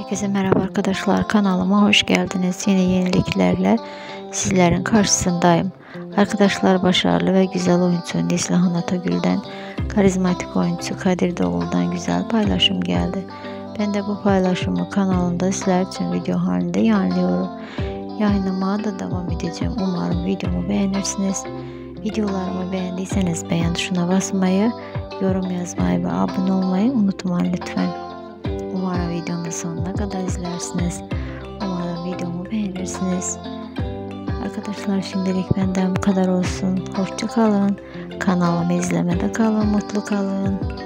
Herkese merhaba arkadaşlar, kanalıma hoş geldiniz. Yine yeniliklerle sizlerin karşısındayım. Arkadaşlar, başarılı ve güzel oyuncu Neslihan Atagül'den, karizmatik oyuncu Kadir Doğulu'dan güzel paylaşım geldi. Ben de bu paylaşımı kanalımda sizler için video halinde yayınlıyorum. Yayınlamaya da devam edeceğim. Umarım videomu beğenirsiniz. Videolarımı beğendiyseniz beğen tuşuna basmayı, yorum yazmayı ve abone olmayı unutmayın lütfen. Umarım videonun sonuna kadar izlersiniz. Umarım videomu beğenirsiniz. Arkadaşlar, şimdilik benden bu kadar olsun. Hoşça kalın. Kanalımı izlemede kalın. Mutlu kalın.